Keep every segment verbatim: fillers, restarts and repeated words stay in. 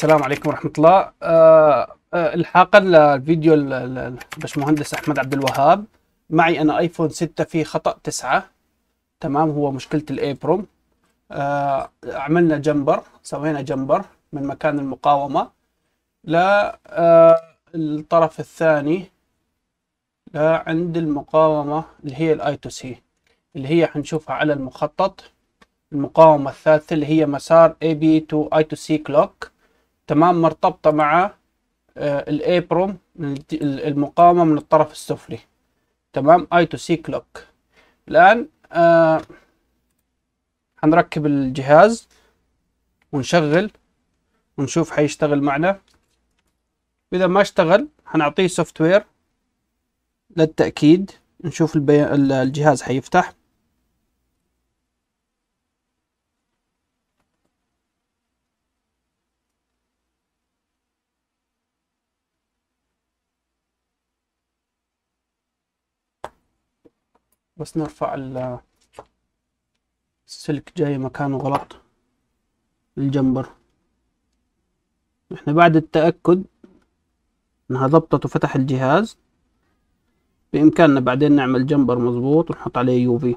السلام عليكم ورحمة الله. آه، آه، الحاقا للفيديو ال- ال- الباشمهندس أحمد عبد الوهاب. معي أنا آيفون ستة فيه خطأ تسعة. تمام، هو مشكلة الإيبروم. آه، عملنا جمبر، سوينا جمبر من مكان المقاومة للطرف الثاني، لا عند المقاومة اللي هي الاي تو سي، اللي هي حنشوفها على المخطط. المقاومة الثالثة اللي هي مسار اي بي تو اي تو سي كلوك، تمام، مرتبطة مع آه، الابروم، المقاومة من الطرف السفلي. تمام، اي تو سي كلوك. الآن آه حنركب الجهاز ونشغل ونشوف حيشتغل معنا. إذا ما اشتغل حنعطيه سوفت وير للتأكيد، نشوف البي... الجهاز حيفتح. بس نرفع السلك، جاي مكانه غلط الجمبر. احنا بعد التأكد انها ضبطت وفتح الجهاز، بإمكاننا بعدين نعمل جمبر مظبوط ونحط عليه يوفي.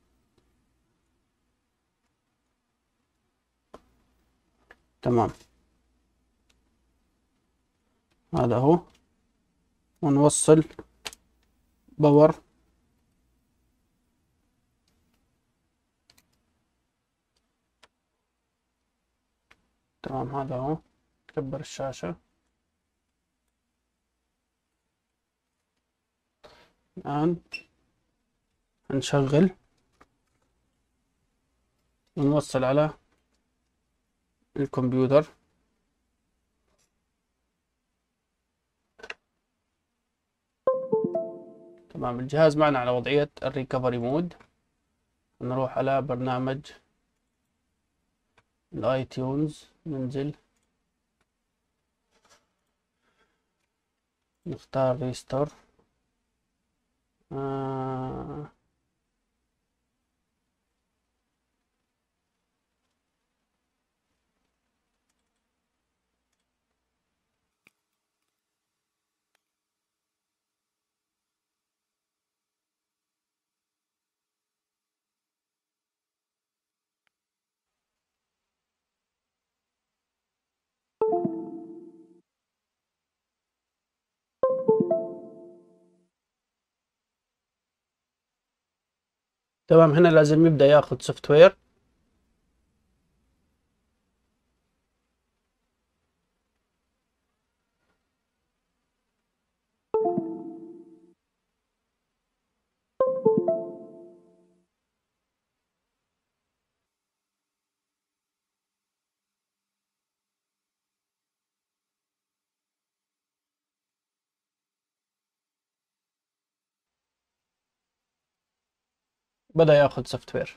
تمام، هذا هو، ونوصل باور. تمام، هذا هو، كبر الشاشة. الآن هنشغل ونوصل على الكمبيوتر. تمام، الجهاز معنا على وضعية الريكفري مود. نروح على برنامج الاي تيونز، ننزل نختار ريستور. آه تمام، هنا لازم يبدأ ياخذ سوفت وير. بدأ ياخذ سوفت وير.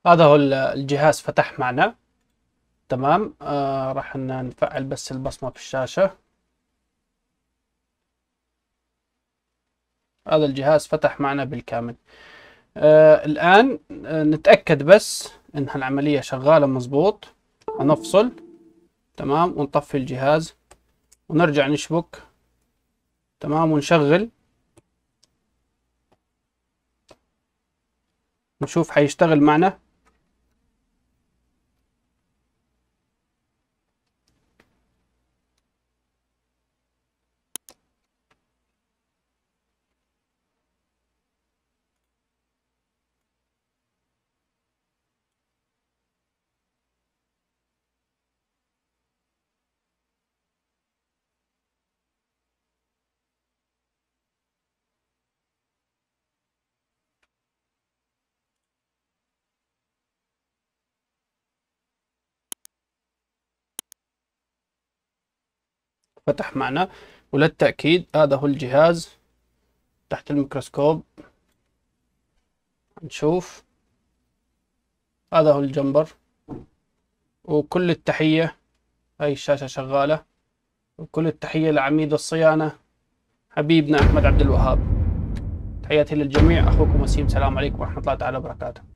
هذا هو الجهاز فتح معنا. تمام. آه راح نفعل بس البصمة في الشاشة. هذا الجهاز فتح معنا بالكامل. آه الآن آه نتأكد بس إن العملية شغالة مظبوط. هنفصل. تمام. ونطفي الجهاز ونرجع نشبك. تمام. ونشغل نشوف حيشتغل معنا. فتح معنا. وللتأكيد هذا هو الجهاز تحت الميكروسكوب. نشوف. هذا هو الجمبر. وكل التحية. هاي الشاشة شغالة. وكل التحية لعميد الصيانة حبيبنا أحمد عبد الوهاب. تحياتي للجميع. أخوكم وسيم. سلام عليكم ورحمة الله تعالى وبركاته.